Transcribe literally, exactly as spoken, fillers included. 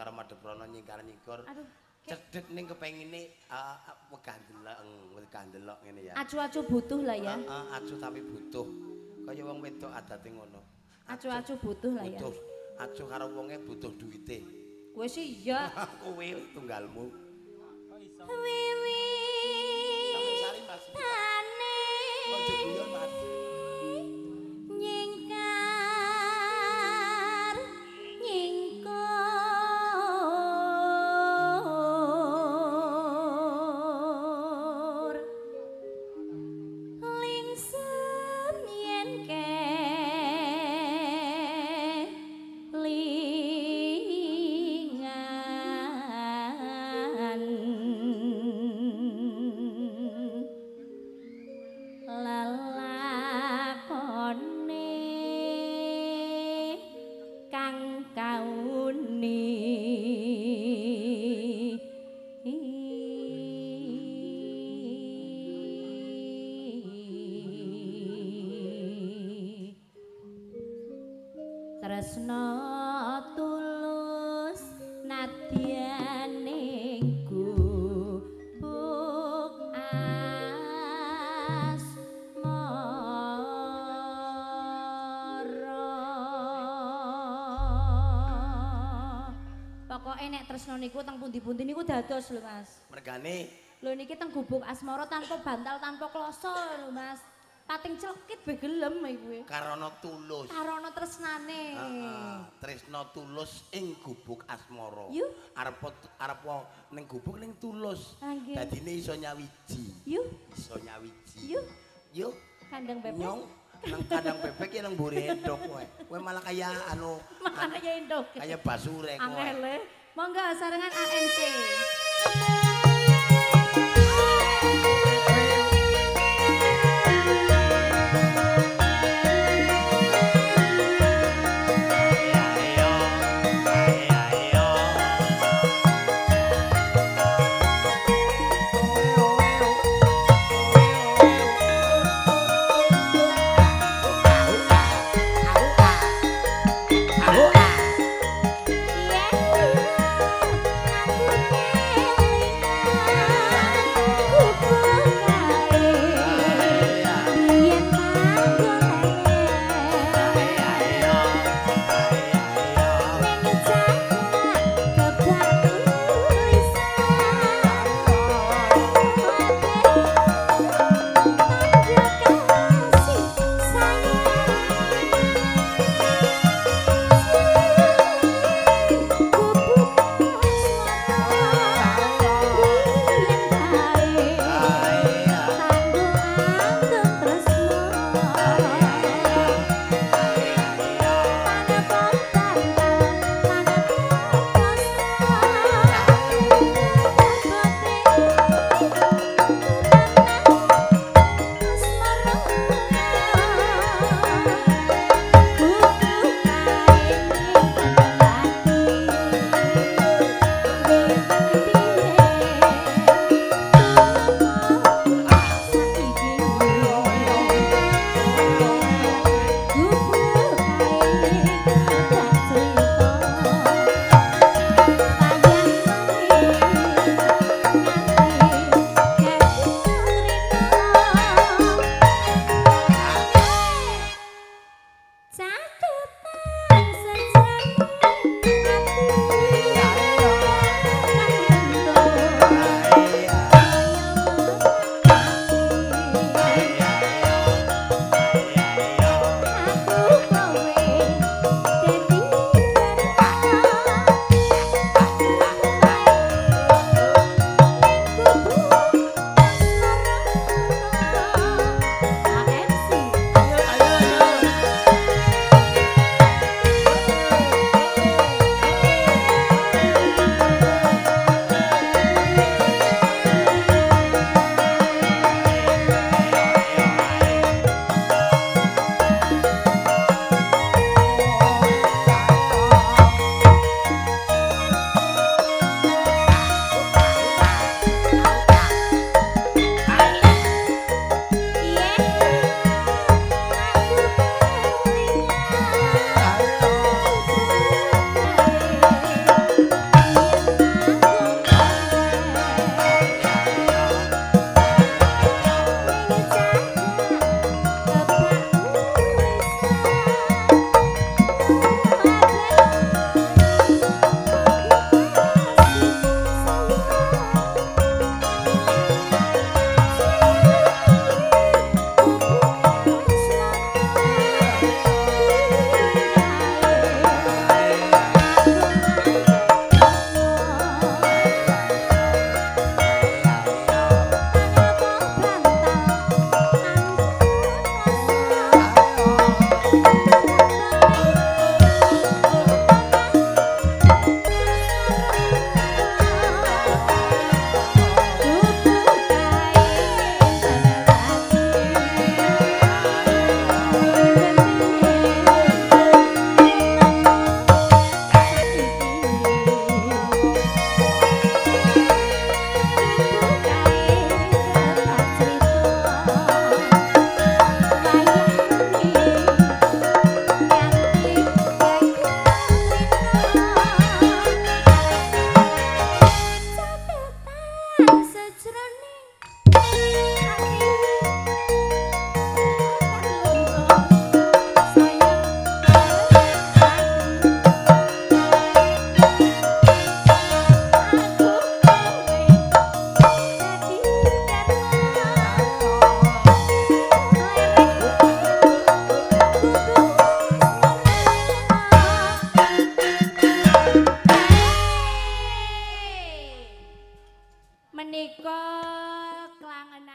karo Madeprana nyingkar nyingkur. Aduh. Cedhek ning kepengine wegah ndelok, wegah ndelok ngene ya. Acu-acu butuh lah ya. Heeh, acu tapi butuh. Kaya wong wedok adate ngono. Acu-acu butuh lah ya. Butuh. Acu karo wonge butuh duwite. Kowe sih iya. Kowe tunggalmu. Wiwi. Kamu sari Mas. Tane. Ojo guyon Mas. Nyingkar. Nyingkur. Lingsem yen ke. Lingan. Lalakone kang kauni tresna tulus nadyane gubuk asmara. Pokoke nek tresna niku teng pundi-pundi niku dados lho Mas. Mergane Lho niki teng gubuk asmara tanpa bantal tanpa kloso lho Mas. Pating celekit be gelem kuwi. karana tulus. Karana tresnane. Heeh, tresna tulus ing gubuk asmara. Yuh. Arep arep ning gubuk ning tulus. Ah, nggih. Dadine iso nyawiji. Yuh, Iso nyawiji. yuh, Yuk, kandang bebek. nyong nang kandang bebek ki nang mburi endok kowe. Kowe malah kaya anu Makanya ya indok. kaya basure kowe. Angele. Monggo sarengan A N C. Aku Menika klangen